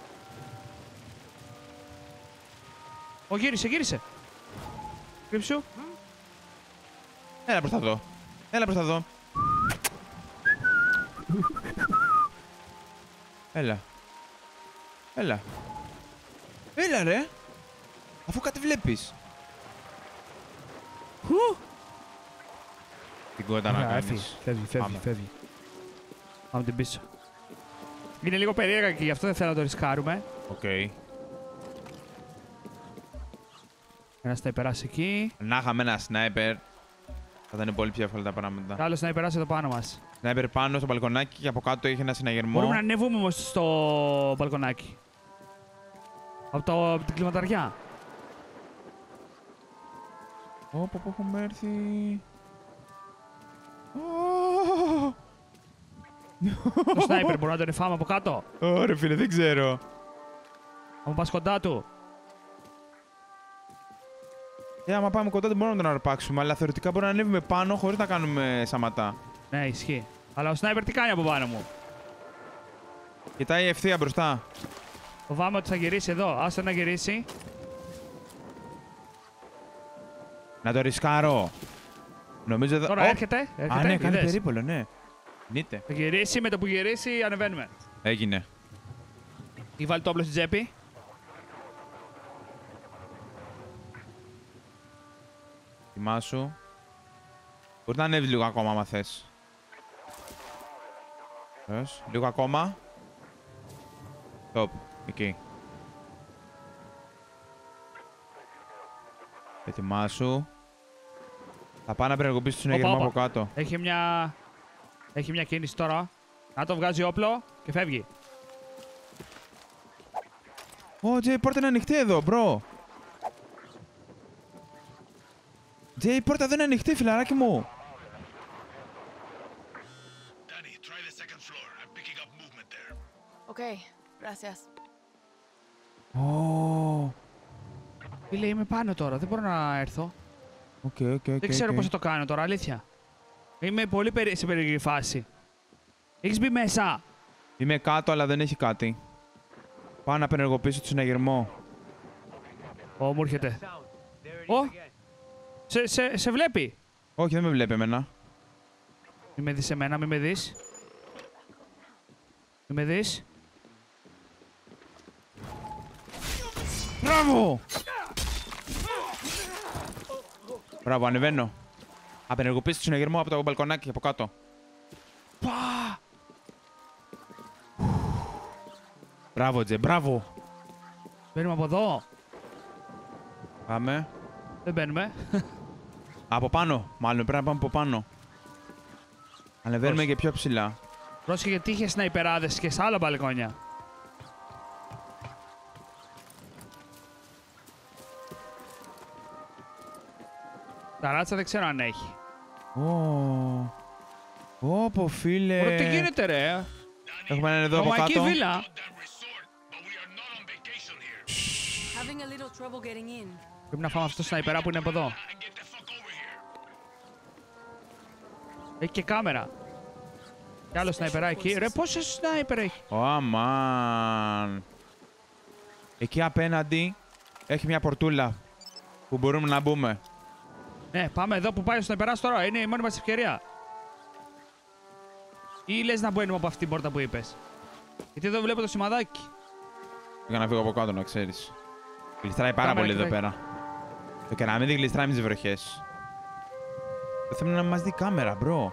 [SPEAKER 3] Ω, γύρισε, γύρισε. Κρύψου.
[SPEAKER 4] Έλα προς τα δω. Έλα προς τα δω. Έλα. Έλα. Έλα, ρε. Αφού κάτι βλέπεις. Την κότα να
[SPEAKER 3] Έφυγε,
[SPEAKER 4] κάνεις.
[SPEAKER 3] φεύγει,
[SPEAKER 4] Πάμε.
[SPEAKER 3] φεύγει. Πάμε την πίσω. Είναι λίγο περίεργα και γι' αυτό δεν θέλω να το ρισκάρουμε.
[SPEAKER 4] Οκ.
[SPEAKER 3] Ένας θα περάσει εκεί.
[SPEAKER 4] Να είχαμε ένα σνάιπερ. Θα ήταν πολύ πιο εύκολα τα πράγματα.
[SPEAKER 3] Άλλος να περάσει εδώ πάνω μας.
[SPEAKER 4] Σνάιπερ πάνω στο μπαλκονάκι και από κάτω είχε ένα συναγερμό.
[SPEAKER 3] Μπορούμε να ανεβούμε όμως στο μπαλκονάκι. Από την κλιματαριά.
[SPEAKER 4] Όπου έχουμε έρθει.
[SPEAKER 3] Το σνάιπερ μπορούμε να τον εφάμε από κάτω.
[SPEAKER 4] Ωραία, φίλε, δεν ξέρω.
[SPEAKER 3] Αν πας κοντά του.
[SPEAKER 4] Άμα πάμε κοντά δεν μπορούμε να τον αρπάξουμε, αλλά θεωρητικά μπορούμε να ανέβουμε πάνω χωρίς να κάνουμε σαματά.
[SPEAKER 3] Ναι, ισχύει. Αλλά ο σνάιπερ τι κάνει από πάνω μου.
[SPEAKER 4] Κοιτάει ευθεία μπροστά.
[SPEAKER 3] Φοβάμαι ότι θα γυρίσει εδώ. Άστο να γυρίσει.
[SPEAKER 4] Να το ρισκάρω. Νομίζω εδώ.
[SPEAKER 3] Τώρα έρχεται.
[SPEAKER 4] Α, ναι, κάνει
[SPEAKER 3] είδες.
[SPEAKER 4] περίπολο, ναι. Νίτε.
[SPEAKER 3] Θα γυρίσει, με το που γυρίσει ανεβαίνουμε.
[SPEAKER 4] Έγινε.
[SPEAKER 3] Ή βάλει το όπλο στην τσέπη.
[SPEAKER 4] Θυμάσου. Μπορεί να ανέβει λίγο ακόμα, άμα θες. Λίγο ακόμα. Stop. Εκεί. Ετοιμάσου. Θα πάω να απενεργοποιήσω τον συναγερμό από κάτω.
[SPEAKER 3] Έχει μια κίνηση τώρα. Να το βγάζει όπλο και φεύγει.
[SPEAKER 4] Ω, Τζέι, η πόρτα είναι ανοιχτή εδώ, μπρο. Τζέι, η πόρτα δεν είναι ανοιχτή, φιλαράκι μου.
[SPEAKER 7] Danny, try the second floor. I'm picking up movement there.
[SPEAKER 2] Okay, gracias.
[SPEAKER 4] Ω.
[SPEAKER 3] Φίλε, είμαι πάνω τώρα. Δεν μπορώ να έρθω.
[SPEAKER 4] Οκ.
[SPEAKER 3] Δεν ξέρω πώς θα το κάνω τώρα, αλήθεια. Είμαι πολύ σε περίεργη φάση. Έχεις μπει μέσα.
[SPEAKER 4] Είμαι κάτω, αλλά δεν έχει κάτι. Πάω να απενεργοποιήσω το συναγερμό.
[SPEAKER 3] Ω, μου έρχεται. Ω, σε βλέπει.
[SPEAKER 4] Όχι, δεν με βλέπει εμένα.
[SPEAKER 3] Μη με δεις εμένα, μη με δεις. Μη με δεις.
[SPEAKER 4] Μπράβο! Μπράβο, ανεβαίνω. Απενεργοποιήσω το συναγερμό από το μπαλκονάκι από κάτω.
[SPEAKER 3] Πα!
[SPEAKER 4] Μπράβο, Τζε, μπράβο.
[SPEAKER 3] Μπαίνουμε από εδώ.
[SPEAKER 4] Πάμε.
[SPEAKER 3] Δεν μπαίνουμε.
[SPEAKER 4] Από πάνω, μάλλον πρέπει να πάμε από πάνω. Ανεβαίνουμε
[SPEAKER 3] Πώς?
[SPEAKER 4] και πιο ψηλά.
[SPEAKER 3] Πρόσεχε γιατί είχε σναϊπεράδες και σε άλλα μπαλκόνια. Τα ράτσα δεν ξέρω αν έχει.
[SPEAKER 4] Όπο, φίλε.
[SPEAKER 3] Ωραία, τι γίνεται ρε.
[SPEAKER 4] Έχουμε έναν εδώ από
[SPEAKER 3] Μαμακή
[SPEAKER 4] κάτω.
[SPEAKER 3] βίλα.
[SPEAKER 7] That resort, but we are not on vacation here.
[SPEAKER 2] Having a little trouble getting in.
[SPEAKER 3] Πρέπει να φάμε αυτό το σναϊπερά που είναι από εδώ.
[SPEAKER 7] Get the fuck over here.
[SPEAKER 3] Έχει και κάμερα. Κι άλλο σναϊπερά εκεί. Ρε πόσο σνάιπερ έχει.
[SPEAKER 4] Ω, αμάν. Εκεί απέναντι έχει μια πορτούλα που μπορούμε να μπούμε.
[SPEAKER 3] Ναι, πάμε εδώ που πάει ο σναϊπεράς τώρα. Είναι η μόνη μας ευκαιρία. Ή λες να μπαίνουμε από αυτή την πόρτα που είπες. Γιατί εδώ βλέπω το σημαδάκι.
[SPEAKER 4] Για να φύγω από κάτω, να ξέρεις. Γλιστράει πάρα
[SPEAKER 3] Κάμερα
[SPEAKER 4] πολύ εδώ
[SPEAKER 3] και
[SPEAKER 4] πέρα. Το κεραμίδι γλιστράει με τις βροχές. Το θέμα είναι να μας δει κάμερα, μπρο.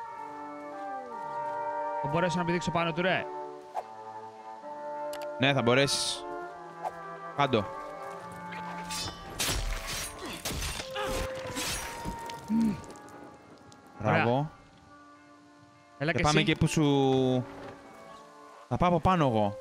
[SPEAKER 3] Θα μπορέσω να πηδήξω πάνω του, ρε.
[SPEAKER 4] Ναι, θα μπορέσεις. Κάντο. Μπράβο.
[SPEAKER 3] Έλα
[SPEAKER 4] Και
[SPEAKER 3] και
[SPEAKER 4] πάμε
[SPEAKER 3] εσύ.
[SPEAKER 4] εκεί που σου... Θα πάω από πάνω εγώ.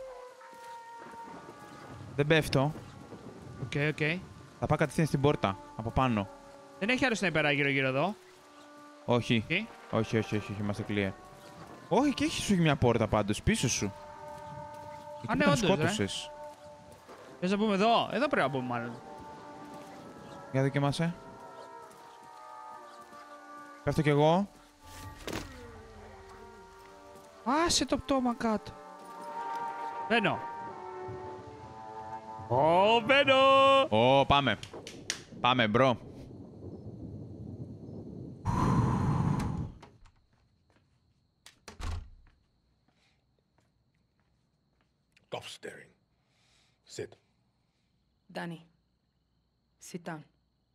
[SPEAKER 4] Δεν πέφτω.
[SPEAKER 3] Οκ.
[SPEAKER 4] Θα πάω κατευθείαν στην πόρτα. Από πάνω.
[SPEAKER 3] Δεν έχει άλλο σναϊπερά γύρω-γύρω εδώ.
[SPEAKER 4] Όχι.
[SPEAKER 3] Εκεί.
[SPEAKER 4] Όχι, είμαστε clear. Όχι, και έχει σου μια πόρτα πάντως, πίσω σου. Εκεί
[SPEAKER 3] ναι,
[SPEAKER 4] που τον
[SPEAKER 3] όντως,
[SPEAKER 4] σκότωσες.
[SPEAKER 3] Θες να μπούμε εδώ. Εδώ πρέπει να μπούμε μάλλον.
[SPEAKER 4] Για δοκιμάσαι. Πέφτω κι εγώ.
[SPEAKER 3] Άσε το πτώμα κάτω. Μπαίνω. Ω, μπαίνω.
[SPEAKER 4] Ω, πάμε. Πάμε, μπρο.
[SPEAKER 7] Stop staring. Sit.
[SPEAKER 5] Danny, sit down.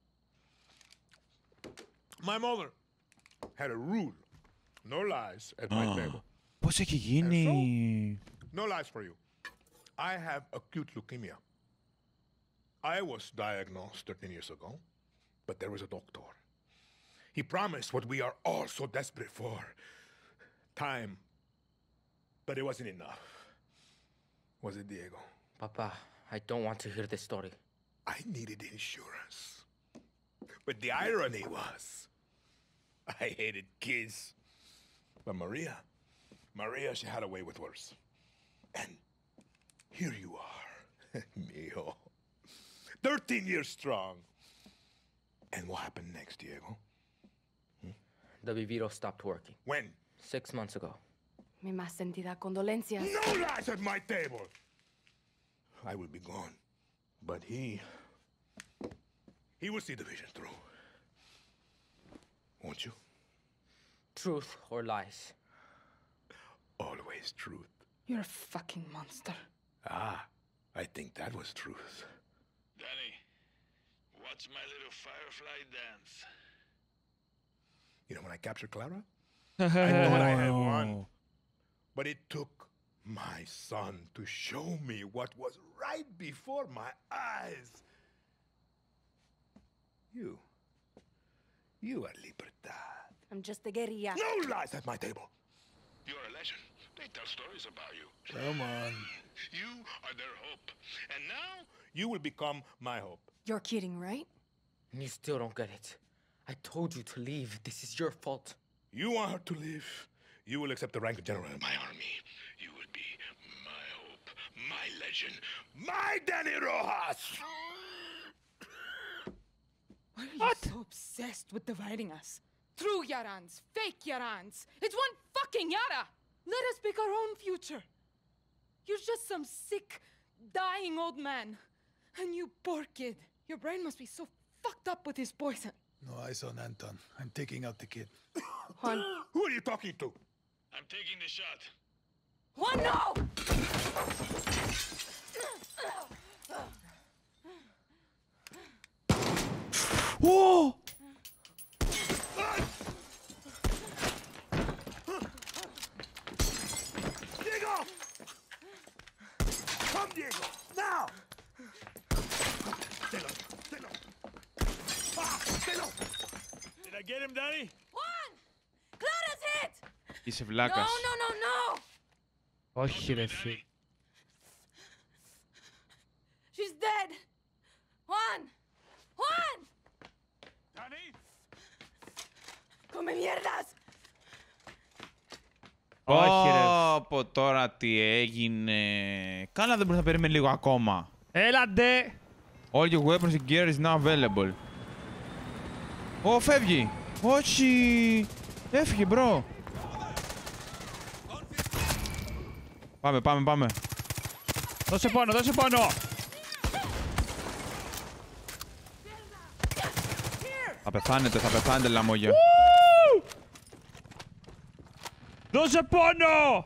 [SPEAKER 7] My mother had a rule. No lies at my table.
[SPEAKER 4] Πώς έχει γίνει.
[SPEAKER 7] No lies for you. I have acute leukemia. I was diagnosed 13 years ago, but there was a doctor. He promised what we are all so desperate for. Time. But it wasn't enough. Was it, Diego?
[SPEAKER 9] Papa, I don't want to hear this story.
[SPEAKER 7] I needed insurance. But the irony was, I hated kids. But Maria, she had a way with worse. And here you are, Mio. 13 years strong. And what happened next, Diego?
[SPEAKER 9] The Viviro stopped working
[SPEAKER 7] When?
[SPEAKER 9] 6 months ago.
[SPEAKER 2] Mi más sentida condolencias.
[SPEAKER 7] No lies at my table! I will be gone, but he will see the vision through. Won't you?
[SPEAKER 9] Truth or lies?
[SPEAKER 7] Always truth.
[SPEAKER 5] You're a fucking monster.
[SPEAKER 7] Ah, I think that was truth.
[SPEAKER 10] Danny, watch my little firefly dance.
[SPEAKER 7] You know, when I captured Clara, I thought I had won. But it took my son to show me what was right before my eyes. You are Libertad.
[SPEAKER 6] I'm just a guerrilla.
[SPEAKER 7] No lies at my table.
[SPEAKER 10] You're a legend. They tell stories about you.
[SPEAKER 7] Come on.
[SPEAKER 10] You are their hope. And now,
[SPEAKER 7] You will become my hope.
[SPEAKER 2] You're kidding, right?
[SPEAKER 9] You still don't get it. I told you to leave. This is your fault.
[SPEAKER 7] You want her to live. You will accept the rank of general in
[SPEAKER 10] my army, you will be my hope, my legend.
[SPEAKER 7] my Danny Rojas!
[SPEAKER 5] Why are you so obsessed with dividing us? True Yarans, fake Yarans. It's one fucking Yara. Let us pick our own future. You're just some sick, dying old man. And you poor kid. Your brain must be so fucked up with his poison.
[SPEAKER 11] No eyes on Anton. I'm taking out the kid.
[SPEAKER 5] Juan.
[SPEAKER 7] Who are you talking to?
[SPEAKER 10] I'm taking the shot.
[SPEAKER 5] Juan, no!
[SPEAKER 4] Whoa!
[SPEAKER 7] Diego! Come, Diego! Now! Stelo! Ah, Stelo!
[SPEAKER 10] Did I get him, Danny?
[SPEAKER 5] Juan! Clara's hit!
[SPEAKER 4] Είσαι
[SPEAKER 5] No,
[SPEAKER 4] βλάκας.
[SPEAKER 5] no, no, no!
[SPEAKER 3] Όχι ρε φίλε.
[SPEAKER 5] She's dead! Juan! Juan!
[SPEAKER 10] Danny?
[SPEAKER 5] Come mierdas!
[SPEAKER 3] Όχι ρε.
[SPEAKER 4] Από τώρα τι έγινε. Καλά δεν μπορείς να περιμένει λίγο ακόμα.
[SPEAKER 3] Έλαντε.
[SPEAKER 4] All your weapons and gear is now available. Ω, φεύγει. Όχι. Έφυγε, μπρο. Πάμε.
[SPEAKER 3] Δώσε πόνο.
[SPEAKER 4] Θα πεθάνετε λαμόγια.
[SPEAKER 3] Δώσε πόνο.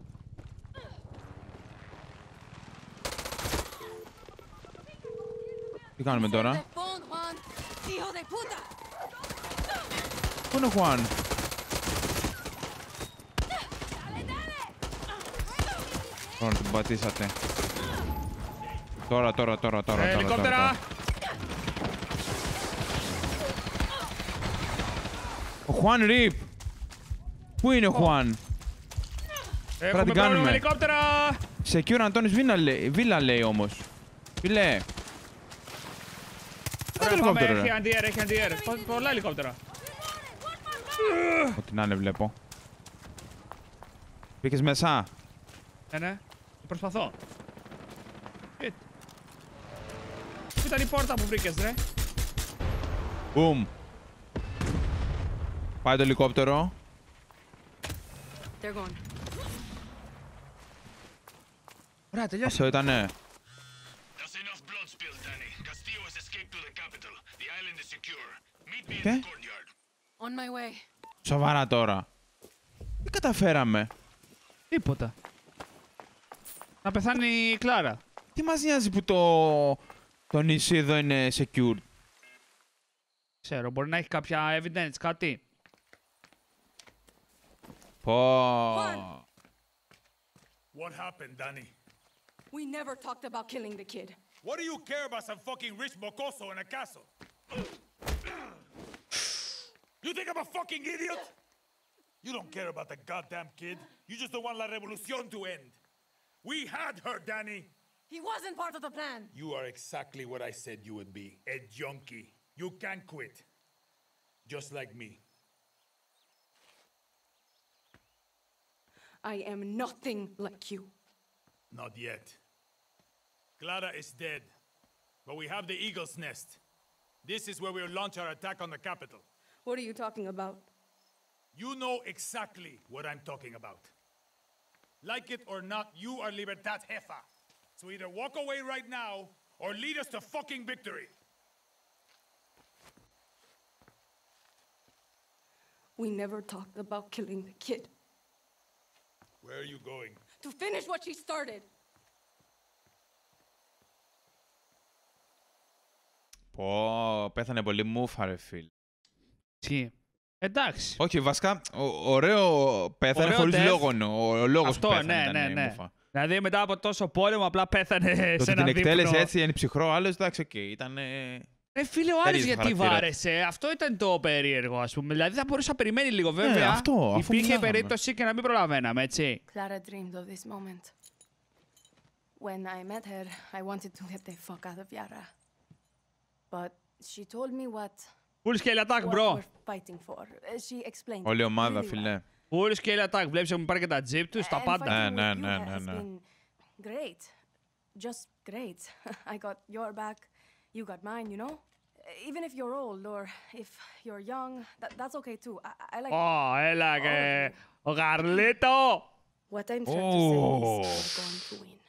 [SPEAKER 4] Τι κάνουμε τώρα.
[SPEAKER 5] Phone, Juan! Hijo de puta!
[SPEAKER 4] Πού είναι ο Χουάν. Τώρα τον πατήσατε. Τώρα.
[SPEAKER 3] Ελικόπτερα.
[SPEAKER 4] Ο Χουάν Ριπ. Πού είναι ο Χουάν.
[SPEAKER 3] Έχουμε
[SPEAKER 4] την
[SPEAKER 3] πρόβλημα
[SPEAKER 4] κάνουμε.
[SPEAKER 3] με ελικόπτερα.
[SPEAKER 4] Secure Αντώνης Βίλα λέει όμως. Φίλε.
[SPEAKER 3] Ωραία,
[SPEAKER 4] το
[SPEAKER 3] πάμε,
[SPEAKER 4] ελικόπτερο, ρε.
[SPEAKER 3] έχει αντιέρ. Πολλά ελικόπτερα.
[SPEAKER 4] Ό,τι να είναι βλέπω. Μπήκες μέσα.
[SPEAKER 3] Ναι. Προσπαθώ. Πού ήταν η πόρτα που βρήκες, ρε.
[SPEAKER 4] Μπουμ. Πάει το ελικόπτερο.
[SPEAKER 2] They're gone.
[SPEAKER 3] Ωραία, τελειώσε.
[SPEAKER 4] Αυτό ήτανε.
[SPEAKER 10] That's enough blood spill, Danny. Castillo has escaped to the capital. The island is secure. Meet me in
[SPEAKER 4] Okay.
[SPEAKER 10] the courtyard.
[SPEAKER 2] On my way.
[SPEAKER 4] Σοβαρά τώρα. Τι καταφέραμε.
[SPEAKER 3] Τίποτα. Να πεθάνει η Κλάρα.
[SPEAKER 4] Τι μας νοιάζει που το νησί εδώ είναι secure.
[SPEAKER 3] Ξέρω, μπορεί να έχει κάποια evidence, κάτι.
[SPEAKER 4] Πω.
[SPEAKER 8] What happened, Danny?
[SPEAKER 5] We never talked about killing the kid.
[SPEAKER 8] What do you care about some fucking rich mocoso in a castle? You think I'm a fucking idiot? You don't care about the goddamn kid. You just don't want La Revolucion to end. We had her, Danny.
[SPEAKER 5] He wasn't part of the plan.
[SPEAKER 8] You are exactly what I said you would be. A junkie. You can't quit. Just like me.
[SPEAKER 5] I am nothing like you.
[SPEAKER 8] Not yet. Clara is dead. But we have the Eagle's Nest. This is where we'll launch our attack on the capital.
[SPEAKER 5] What are you talking about?
[SPEAKER 8] You know exactly what I'm talking about. Like it or not, you are Libertad Jefa. So either walk away right now, or lead us to fucking victory.
[SPEAKER 6] We never talked about killing the kid.
[SPEAKER 8] Where are you going?
[SPEAKER 6] To finish what she started.
[SPEAKER 4] Πω, πέθανε πολύ μούφα, ρε φίλ.
[SPEAKER 3] Τι. Εντάξει.
[SPEAKER 4] Όχι, βασικά, ωραίο πέθανε χωρίς λόγο. Ο λόγος που πέθανε ήταν μούφα.
[SPEAKER 3] Δηλαδή μετά από τόσο πόλεμο απλά πέθανε σε ένα
[SPEAKER 4] δίπλο. Την εκτέλεσε έτσι, είναι ψυχρό, άλλος εντάξει, ήταν...
[SPEAKER 3] φίλε, ο άλλος γιατί βάρεσε. Αυτό ήταν το περίεργο, ας πούμε. Δηλαδή θα μπορούσα να περιμένει λίγο, βέβαια.
[SPEAKER 4] Αυτό,
[SPEAKER 3] υπήρχε περίπτωση και να μην προλαβαίναμε, έτσι.
[SPEAKER 5] Clara dreamed of this moment. When I met her, I wanted to get the fuck out of Yara. But she told me what
[SPEAKER 3] Full scale attack, bro.
[SPEAKER 5] we're fighting for. She explained.
[SPEAKER 4] Όλη η ομάδα, φίλε.
[SPEAKER 3] Full scale attack. Βλέπεις, έχουν πάρει και τα jeep τους, τα πάντα.
[SPEAKER 4] Ναι.
[SPEAKER 5] Great. Just great. I got your back. You got mine, you know? Even if you're old or if you're young, that's okay too. I like...
[SPEAKER 3] Ω, έλα και... Ο Γαρλίτο!
[SPEAKER 5] What I'm trying to say is we're going to win.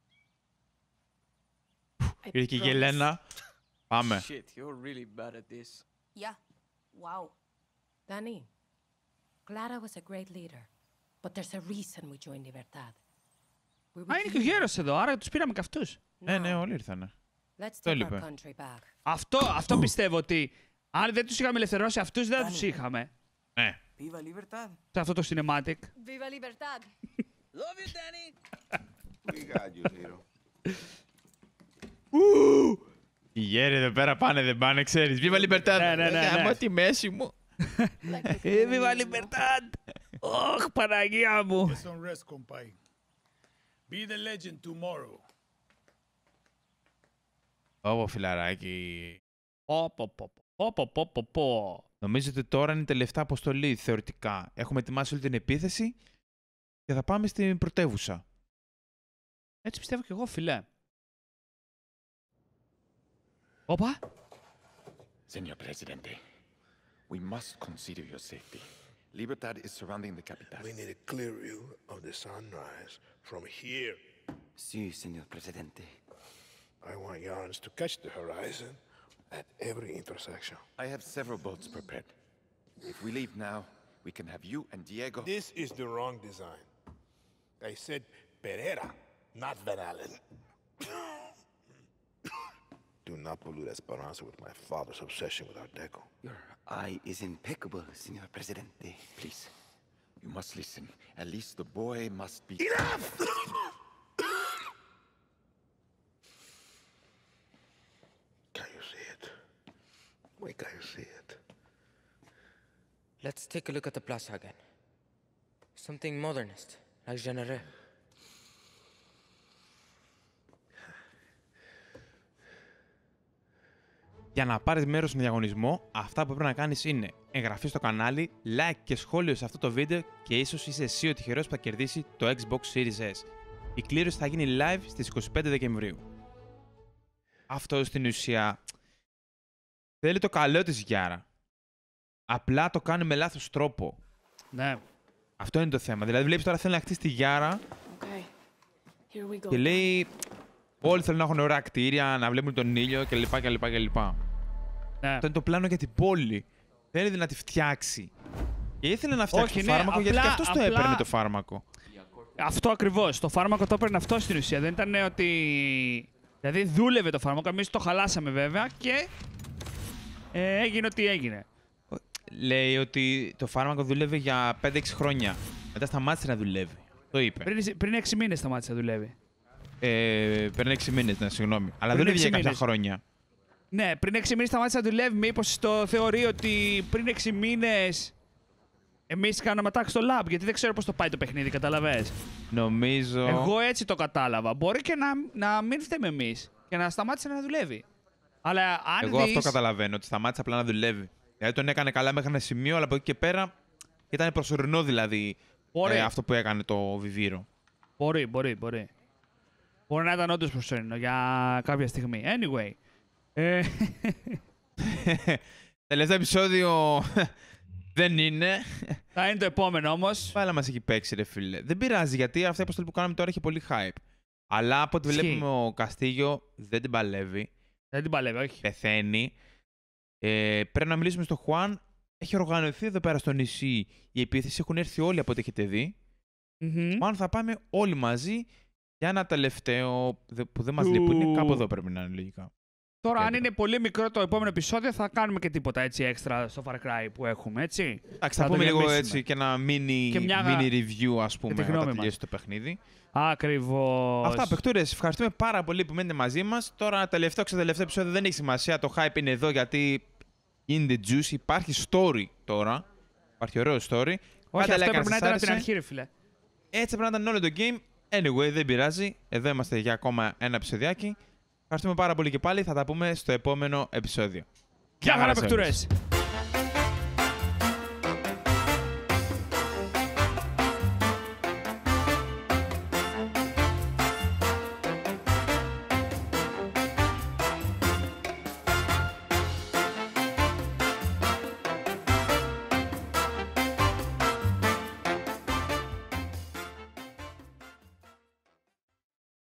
[SPEAKER 4] Ήρθε και η Γελένα. Πάμε.
[SPEAKER 9] Shit, you're really bad at this.
[SPEAKER 6] Yeah. Wow.
[SPEAKER 12] Danny, Clara was a great leader, but there's a reason we joined Libertad.
[SPEAKER 3] Α, είναι και ο γέρος εδώ, άρα τους πήραμε και αυτούς.
[SPEAKER 4] Ναι, όλοι ήρθανε.
[SPEAKER 12] Let's take our country back.
[SPEAKER 3] Αυτό πιστεύω ότι αν δεν τους είχαμε ελευθερώσει αυτούς, δεν τους είχαμε.
[SPEAKER 4] Ναι.
[SPEAKER 9] Viva Libertad.
[SPEAKER 3] Σε αυτό το cinematic.
[SPEAKER 6] Viva Libertad.
[SPEAKER 9] Love you, Danny.
[SPEAKER 7] We got you, hero.
[SPEAKER 4] Οι γέροι εδώ πέρα πάνε, δεν πάνε, ξέρεις. Viva Libertad.
[SPEAKER 3] Ναι.
[SPEAKER 4] Γαμώ τη μέση μου.
[SPEAKER 3] Viva Libertad. Ωχ, Παναγία μου.
[SPEAKER 11] Get some rest, compadre. Be the legend tomorrow.
[SPEAKER 4] Ω, φιλαράκι.
[SPEAKER 3] Πω.
[SPEAKER 4] Νομίζω ότι τώρα είναι η τελευταία αποστολή, θεωρητικά. Έχουμε ετοιμάσει όλη την επίθεση και θα πάμε στην πρωτεύουσα.
[SPEAKER 3] Έτσι πιστεύω κι εγώ, φιλέ. Όπα.
[SPEAKER 13] Señor Presidente, we must consider your safety. Libertad is surrounding the capital.
[SPEAKER 7] We need a clear view of the sunrise from here.
[SPEAKER 9] Sí, señor Presidente.
[SPEAKER 7] I want Yarns to catch the horizon at every intersection.
[SPEAKER 13] I have several boats prepared. If we leave now, we can have you and Diego...
[SPEAKER 7] This is the wrong design. I said Pereira, not Van Allen. Do not pollute Esperanza with my father's obsession with Art Deco.
[SPEAKER 9] Your eye is impeccable, señor Presidente.
[SPEAKER 13] Please, you must listen. At least the boy must be...
[SPEAKER 7] Enough! Can you see it? Why can't you see it?
[SPEAKER 9] Let's take a look at the plaza again. Something modernist, like Genere.
[SPEAKER 4] Για να πάρεις μέρος στον διαγωνισμό, αυτά που πρέπει να κάνεις είναι εγγραφή στο κανάλι, like και σχόλιο σε αυτό το βίντεο και ίσως είσαι εσύ ο τυχερός που θα κερδίσει το Xbox Series S. Η κλήρωση θα γίνει live στις 25 Δεκεμβρίου. Αυτό στην ουσία θέλει το καλό της Γιάρα. Απλά το κάνει με λάθος τρόπο.
[SPEAKER 3] Ναι.
[SPEAKER 4] Αυτό είναι το θέμα. Δηλαδή βλέπεις τώρα θέλει να χτίσει τη Γιάρα
[SPEAKER 5] Here we go.
[SPEAKER 4] και λέει όλοι θέλουν να έχουν ωραία κτίρια, να βλέπουν τον ήλιο κλπ.
[SPEAKER 3] Ναι.
[SPEAKER 4] Αυτό είναι το πλάνο για την πόλη. Θέλει να τη φτιάξει. Και ήθελε να φτιάξει
[SPEAKER 3] Όχι,
[SPEAKER 4] το
[SPEAKER 3] ναι,
[SPEAKER 4] φάρμακο γιατί και αυτός το έπαιρνε το φάρμακο. Αυτό
[SPEAKER 3] ακριβώς. Το φάρμακο το έπαιρνε αυτό στην ουσία. Δεν ήταν ότι... Δηλαδή δούλευε το φάρμακο, εμείς το χαλάσαμε βέβαια και έγινε ό,τι έγινε.
[SPEAKER 4] Λέει ότι το φάρμακο δούλευε για 5-6 χρόνια. Μετά σταμάτησε να δουλεύει. Το είπε.
[SPEAKER 3] Πριν 6 μήνες σταμάτησε να δουλεύει.
[SPEAKER 4] Πριν 6 μήνες, ναι, συγγνώμη. Αλλά
[SPEAKER 3] Πριν
[SPEAKER 4] δούλευε για
[SPEAKER 3] 6
[SPEAKER 4] κάποια
[SPEAKER 3] μήνες.
[SPEAKER 4] χρόνια.
[SPEAKER 3] Ναι, πριν 6 μήνες σταμάτησε να δουλεύει. Μήπως το θεωρεί ότι πριν 6 μήνες εμείς κάναμε attack στο lab, γιατί δεν ξέρω πώς το πάει το παιχνίδι, καταλαβες.
[SPEAKER 4] Νομίζω...
[SPEAKER 3] Εγώ έτσι το κατάλαβα. Μπορεί και να μην φταίμε εμείς και να σταμάτησε να δουλεύει. Αλλά αν
[SPEAKER 4] Εγώ αυτό καταλαβαίνω, ότι σταμάτησε απλά να δουλεύει. Δηλαδή τον έκανε καλά μέχρι ένα σημείο, αλλά από εκεί και πέρα ήταν προσωρινό δηλαδή αυτό που έκανε το Βιβύρο.
[SPEAKER 3] Μπορεί. Μπορεί να ήταν όντως προσωρινό για κάποια στιγμή. Anyway.
[SPEAKER 4] Τελευταίο επεισόδιο Δεν είναι.
[SPEAKER 3] Θα είναι το επόμενο όμως.
[SPEAKER 4] Πάλα μας έχει παίξει, ρε φίλε. Δεν πειράζει, γιατί αυτή η αποστολή που κάναμε τώρα έχει πολύ hype. Αλλά από ό,τι βλέπουμε ο Καστίγιο δεν την παλεύει.
[SPEAKER 3] Δεν την παλεύει, όχι.
[SPEAKER 4] Πεθαίνει. Πρέπει να μιλήσουμε στο Χουάν. Έχει οργανωθεί εδώ πέρα στο νησί η επίθεση. Έχουν έρθει όλοι από ό,τι έχετε δει. Μάλλον θα πάμε όλοι μαζί για ένα τελευταίο που δεν μας λείπει. Είναι κάπου εδώ πρέπει να είναι λογικά.
[SPEAKER 3] Τώρα, αν είναι πολύ μικρό το επόμενο επεισόδιο, θα κάνουμε και τίποτα έτσι έξτρα στο Far Cry που έχουμε, έτσι.
[SPEAKER 4] Εντάξει, θα πούμε λίγο έτσι και ένα mini review, ας πούμε, όταν τελειώσει το παιχνίδι.
[SPEAKER 3] Ακριβώς.
[SPEAKER 4] Αυτά, παιχτούρες, ευχαριστούμε πάρα πολύ που μένετε μαζί μας. Τώρα, τελευταίο επεισόδιο δεν έχει σημασία. Το hype είναι εδώ γιατί in the juice. Υπάρχει story τώρα. Υπάρχει ωραίο story.
[SPEAKER 3] Όχι, αυτό πρέπει να ήταν από την αρχή, ρε φίλε.
[SPEAKER 4] Έτσι πρέπει να ήταν όλο το game. Anyway, δεν πειράζει. Εδώ είμαστε για ακόμα ένα επεισοδιάκι. Ευχαριστούμε πάρα πολύ και πάλι. Θα τα πούμε στο επόμενο επεισόδιο.
[SPEAKER 3] Γεια χαρά, παιχτούρες!